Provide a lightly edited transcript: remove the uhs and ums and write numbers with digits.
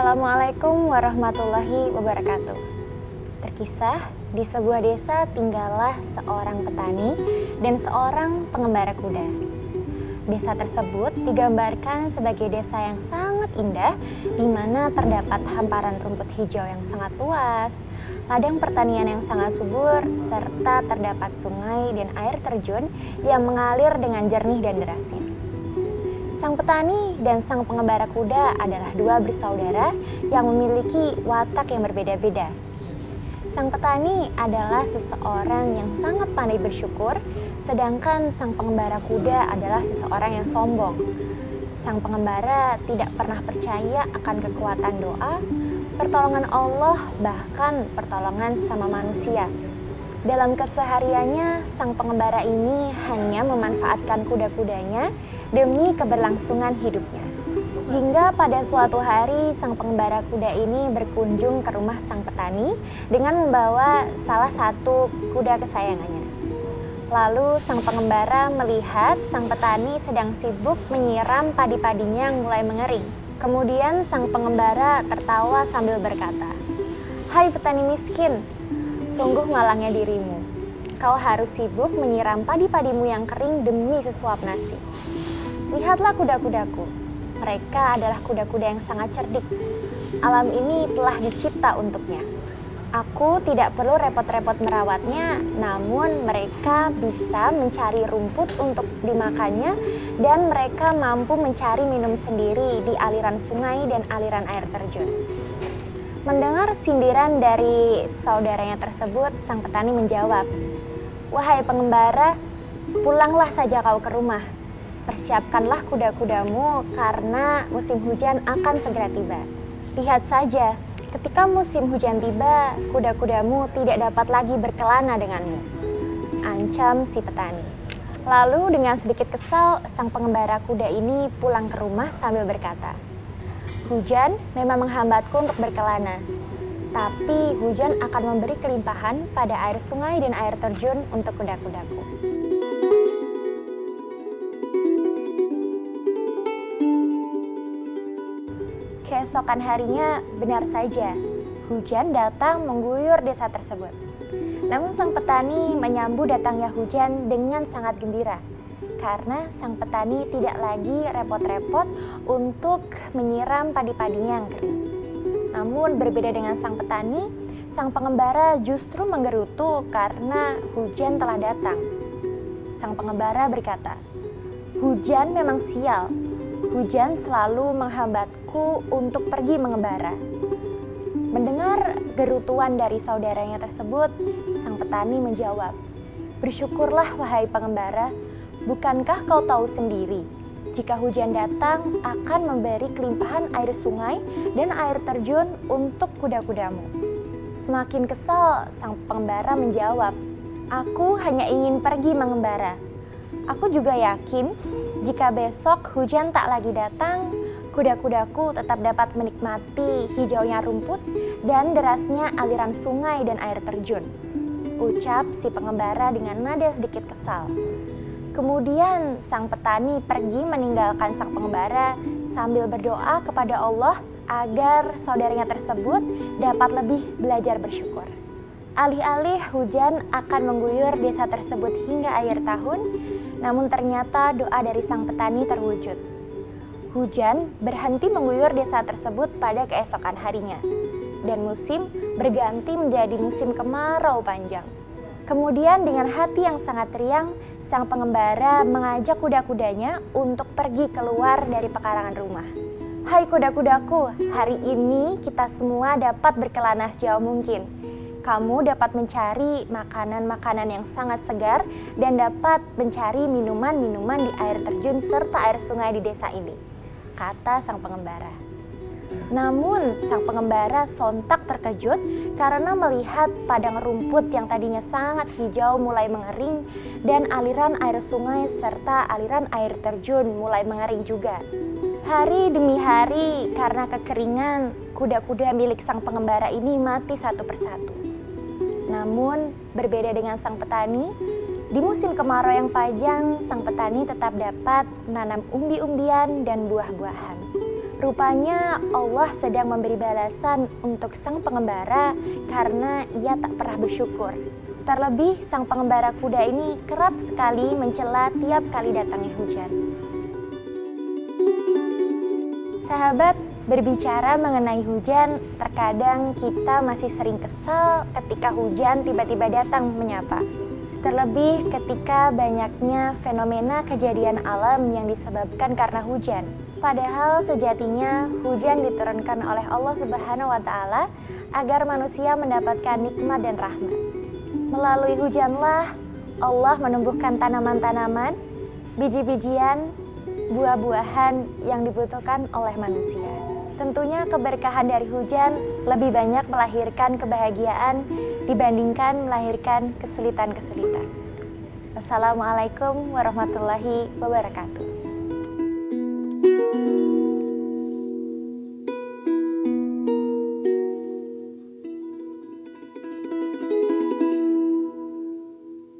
Assalamualaikum warahmatullahi wabarakatuh. Terkisah, di sebuah desa tinggallah seorang petani dan seorang pengembara kuda. Desa tersebut digambarkan sebagai desa yang sangat indah, di mana terdapat hamparan rumput hijau yang sangat luas, ladang pertanian yang sangat subur, serta terdapat sungai dan air terjun yang mengalir dengan jernih dan derasnya. Sang petani dan sang pengembara kuda adalah dua bersaudara yang memiliki watak yang berbeda-beda. Sang petani adalah seseorang yang sangat pandai bersyukur, sedangkan sang pengembara kuda adalah seseorang yang sombong. Sang pengembara tidak pernah percaya akan kekuatan doa, pertolongan Allah, bahkan pertolongan sama manusia. Dalam kesehariannya, sang pengembara ini hanya memanfaatkan kuda-kudanya demi keberlangsungan hidupnya. Hingga pada suatu hari, sang pengembara kuda ini berkunjung ke rumah sang petani dengan membawa salah satu kuda kesayangannya. Lalu sang pengembara melihat sang petani sedang sibuk menyiram padi-padinya yang mulai mengering. Kemudian sang pengembara tertawa sambil berkata, "Hai petani miskin, sungguh malangnya dirimu. Kau harus sibuk menyiram padi-padimu yang kering demi sesuap nasi. Lihatlah kuda-kudaku. Mereka adalah kuda-kuda yang sangat cerdik. Alam ini telah dicipta untuknya. Aku tidak perlu repot-repot merawatnya, namun mereka bisa mencari rumput untuk dimakannya dan mereka mampu mencari minum sendiri di aliran sungai dan aliran air terjun." Mendengar sindiran dari saudaranya tersebut, sang petani menjawab, "Wahai pengembara, pulanglah saja kau ke rumah. Persiapkanlah kuda-kudamu karena musim hujan akan segera tiba. Lihat saja, ketika musim hujan tiba, kuda-kudamu tidak dapat lagi berkelana denganmu," ancam si petani. Lalu dengan sedikit kesal, sang pengembara kuda ini pulang ke rumah sambil berkata, "Hujan memang menghambatku untuk berkelana, tapi hujan akan memberi kelimpahan pada air sungai dan air terjun untuk kuda-kudaku." Keesokan harinya, benar saja, hujan datang mengguyur desa tersebut. Namun sang petani menyambut datangnya hujan dengan sangat gembira, karena sang petani tidak lagi repot-repot untuk menyiram padi-padinya yang kering. Namun berbeda dengan sang petani, sang pengembara justru menggerutu karena hujan telah datang. Sang pengembara berkata, "Hujan memang sial. Hujan selalu menghambatku untuk pergi mengembara." Mendengar gerutuan dari saudaranya tersebut, sang petani menjawab, "Bersyukurlah wahai pengembara, bukankah kau tahu sendiri, jika hujan datang akan memberi kelimpahan air sungai dan air terjun untuk kuda-kudamu?" Semakin kesal, sang pengembara menjawab, "Aku hanya ingin pergi mengembara. Aku juga yakin jika besok hujan tak lagi datang, kuda-kudaku tetap dapat menikmati hijaunya rumput dan derasnya aliran sungai dan air terjun," ucap si pengembara dengan nada sedikit kesal. Kemudian sang petani pergi meninggalkan sang pengembara sambil berdoa kepada Allah agar saudaranya tersebut dapat lebih belajar bersyukur. Alih-alih hujan akan mengguyur desa tersebut hingga akhir tahun, namun ternyata doa dari sang petani terwujud. Hujan berhenti mengguyur desa tersebut pada keesokan harinya, dan musim berganti menjadi musim kemarau panjang. Kemudian dengan hati yang sangat riang, sang pengembara mengajak kuda-kudanya untuk pergi keluar dari pekarangan rumah. "Hai kuda-kudaku, hari ini kita semua dapat berkelana sejauh mungkin. Kamu dapat mencari makanan-makanan yang sangat segar dan dapat mencari minuman-minuman di air terjun serta air sungai di desa ini," kata sang pengembara. Namun sang pengembara sontak terkejut karena melihat padang rumput yang tadinya sangat hijau mulai mengering dan aliran air sungai serta aliran air terjun mulai mengering juga. Hari demi hari karena kekeringan, kuda-kuda milik sang pengembara ini mati satu persatu. Namun berbeda dengan sang petani, di musim kemarau yang panjang, sang petani tetap dapat menanam umbi-umbian dan buah-buahan. Rupanya Allah sedang memberi balasan untuk sang pengembara karena ia tak pernah bersyukur. Terlebih sang pengembara kuda ini kerap sekali mencela tiap kali datangnya hujan. Sahabat, berbicara mengenai hujan, terkadang kita masih sering kesal ketika hujan tiba-tiba datang menyapa. Terlebih ketika banyaknya fenomena kejadian alam yang disebabkan karena hujan. Padahal sejatinya hujan diturunkan oleh Allah Subhanahu wa Ta'ala agar manusia mendapatkan nikmat dan rahmat. Melalui hujanlah Allah menumbuhkan tanaman-tanaman, biji-bijian, buah-buahan yang dibutuhkan oleh manusia. Tentunya keberkahan dari hujan lebih banyak melahirkan kebahagiaan dibandingkan melahirkan kesulitan-kesulitan. Wassalamualaikum warahmatullahi wabarakatuh.